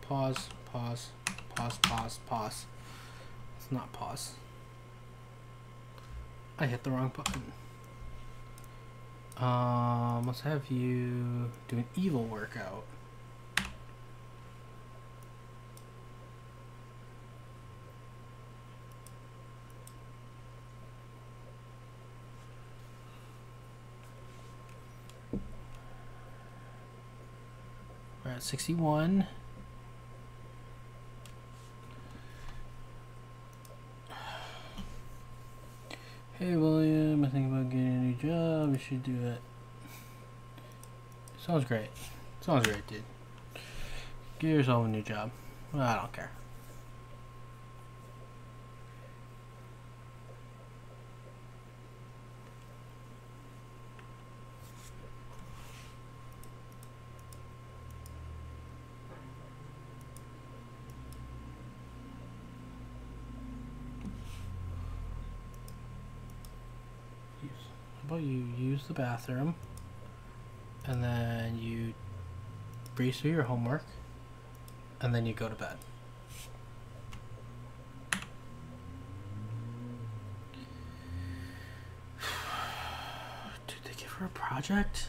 Pause, pause, pause, pause, pause. It's not pause. I hit the wrong button. Let's have you do an evil workout. We're at 61. Hey William, I think about getting a new job. You should do it. Sounds great. Sounds great, dude. Give yourself a new job. Well, I don't care. How about you use the bathroom and then you breeze through your homework and then you go to bed. Did they give her a project?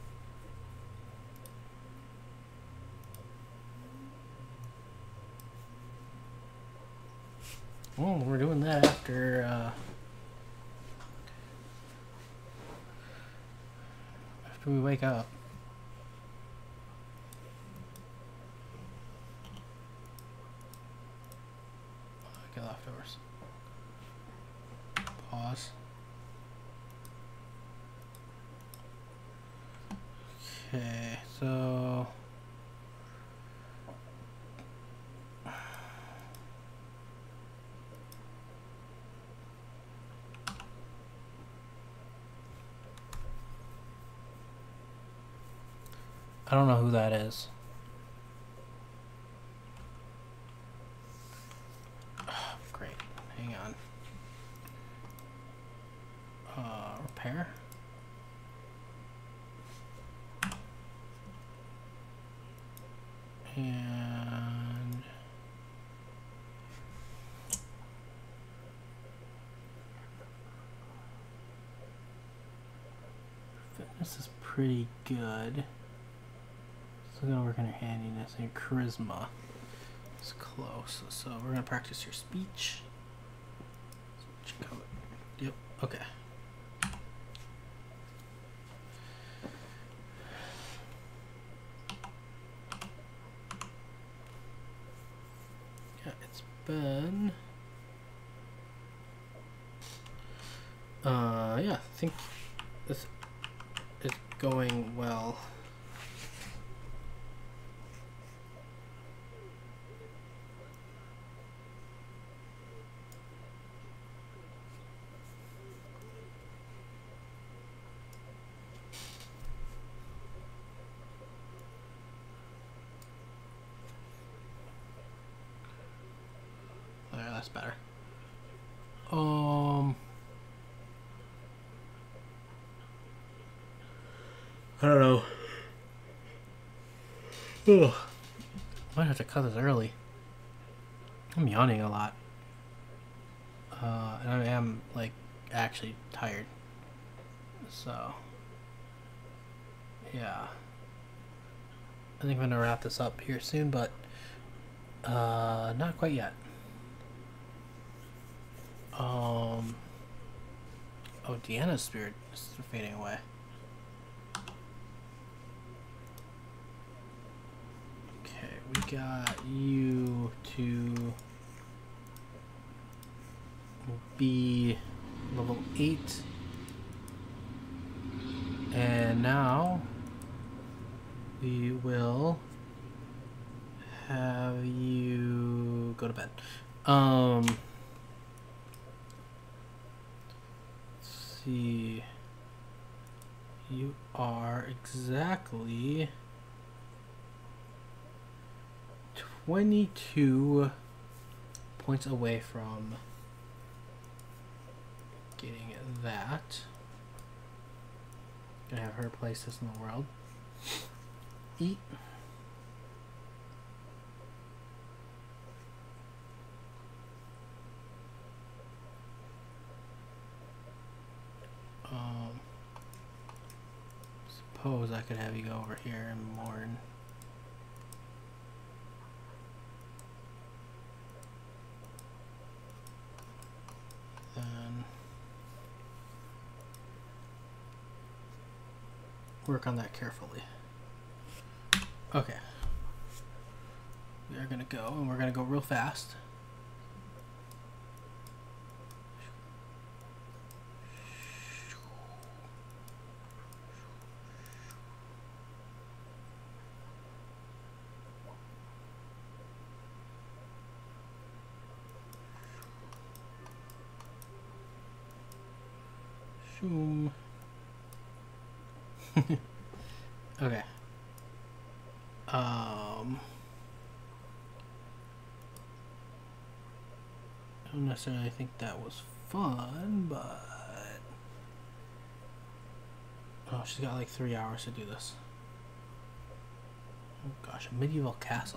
Well, we're doing that after we wake up. Get leftovers. Pause. Okay, so I don't know who that is. Oh, great. Hang on. Repair. And fitness is pretty good. Still gonna work on your handiness and your charisma. It's close. So we're gonna practice your speech. Yep. Okay. Yeah, it's been. Yeah, I think this is going well. There, that's better. I don't know. Ugh. Might have to cut this early. I'm yawning a lot. And I am, like, actually tired. So, yeah. I think I'm gonna wrap this up here soon, but not quite yet. Oh, Deanna's spirit is fading away. Okay, we got you to be level 8. And now we will have you go to bed. Let's see. You are exactly 22 points away from getting that. Gonna have her place this in the world. Eat. suppose I could have you go over here and mourn. Then work on that carefully. Okay. We are gonna go, and we're gonna go real fast. Shoom. Okay. I don't necessarily think that was fun, but oh, she's got like 3 hours to do this. Oh gosh, a medieval castle.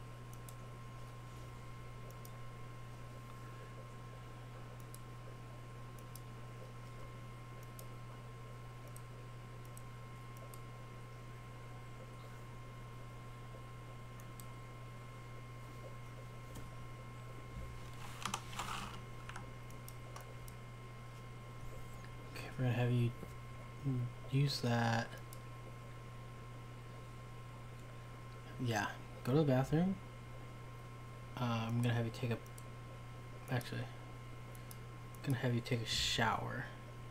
We're gonna have you use that. Yeah, go to the bathroom. I'm gonna have you take a. Actually, I'm gonna have you take a shower.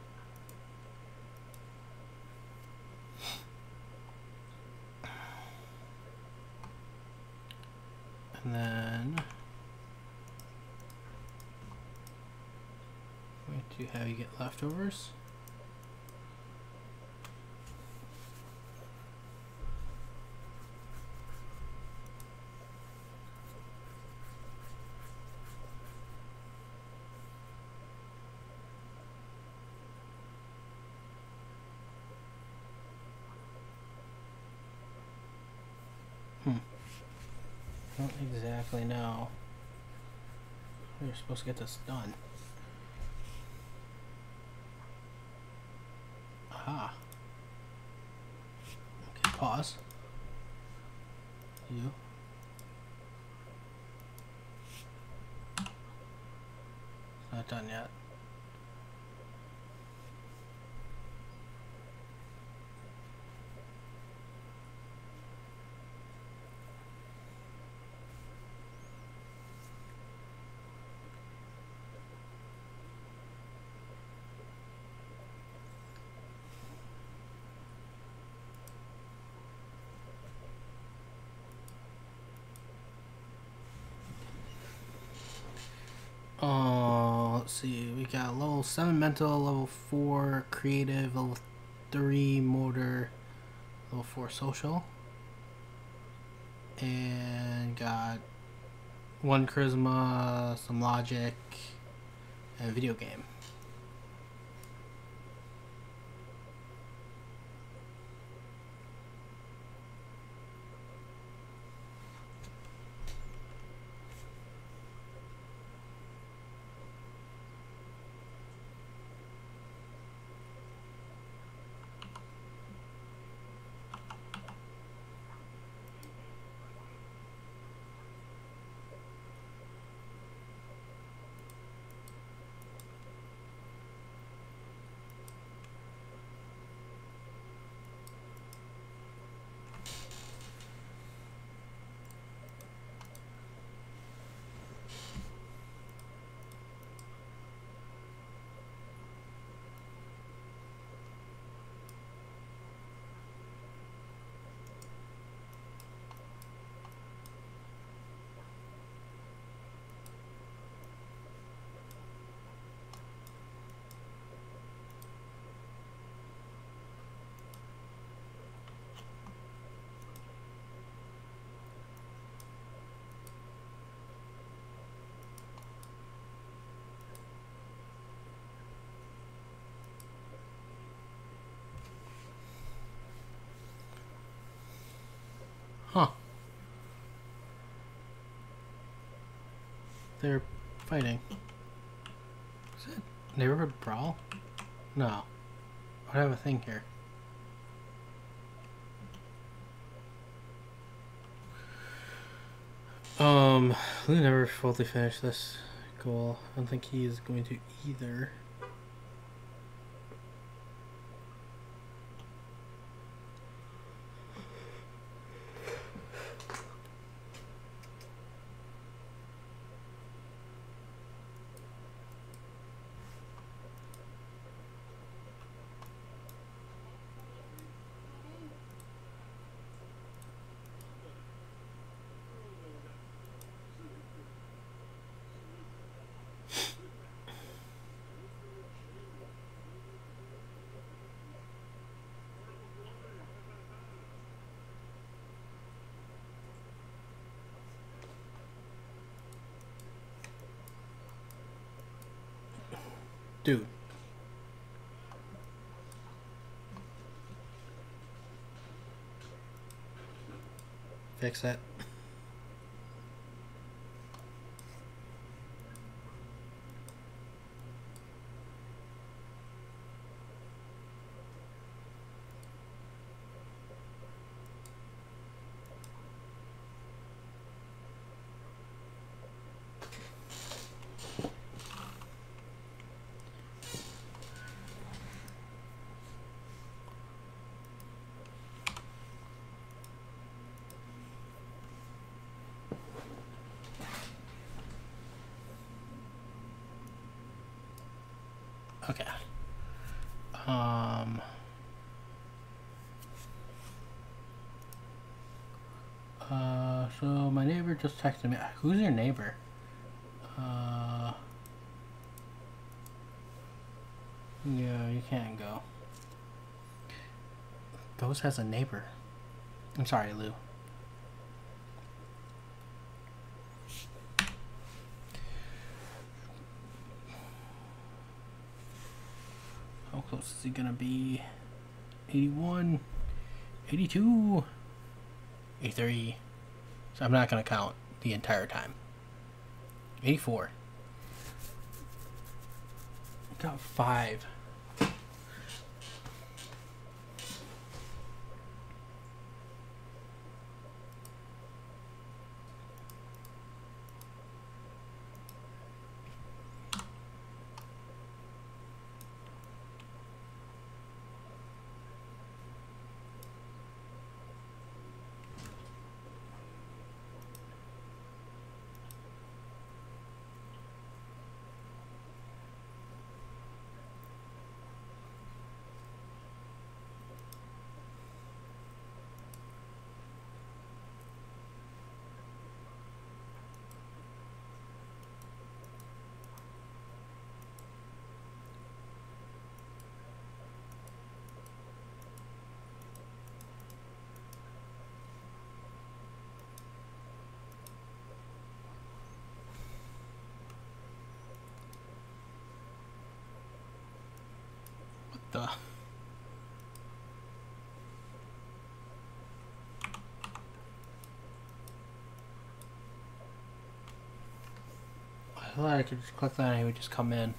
And then I'm going to have you get leftovers. I don't exactly know how you're supposed to get this done. Aha. Okay, pause. You. It's not done yet. Let's see, we got level 7 mental, level 4 creative, level 3 motor, level 4 social, and got 1 charisma, some logic, and a video game. Huh. They're fighting. Is it neighborhood brawl? No. I have a thing here. Lou never fully finished this goal. I don't think he is going to either. Dude. Fix that. Okay. So my neighbor just texted me. Who's your neighbor? Yeah, you can't go. Ghost has a neighbor. I'm sorry, Lou. How close is he gonna be? 81, 82, 83. So I'm not gonna count the entire time. 84. Got 5. The I thought I could just click that and he would just come in.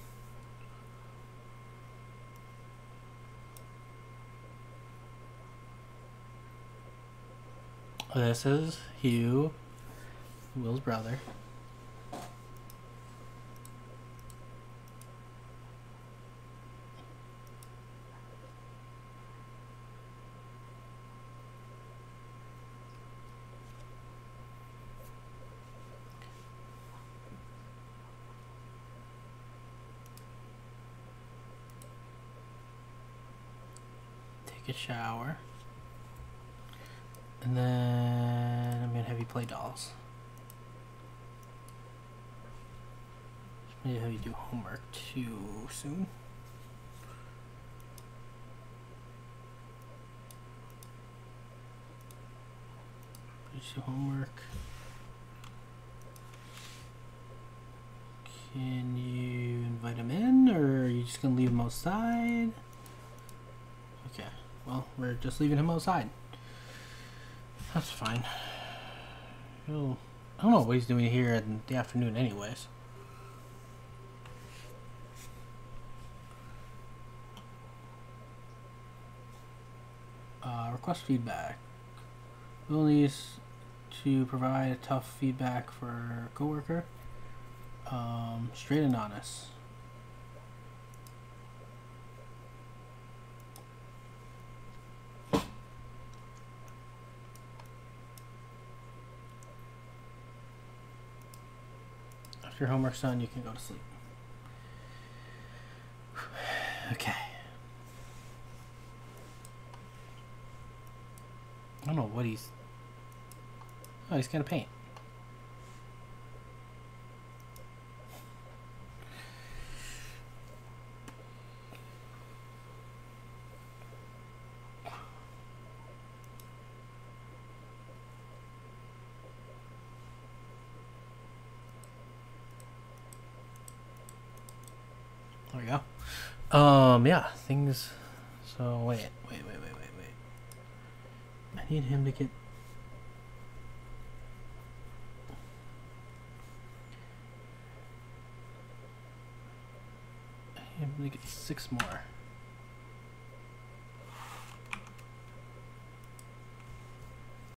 This is Hugh, Will's brother. Take a shower. And then I'm gonna have you play dolls. Maybe have you do homework too soon. Do homework. Can you invite him in, or are you just gonna leave him outside? Okay, well, we're just leaving him outside. That's fine. He'll, I don't know what he's doing here in the afternoon anyways. Request feedback. Will needs to provide a tough feedback for a coworker. Straight and honest. After your homework's done, you can go to sleep. Okay. I don't know what he's... Oh, he's gonna paint. There we go. Yeah, things... So, wait. I need him to get... I need him to get 6 more.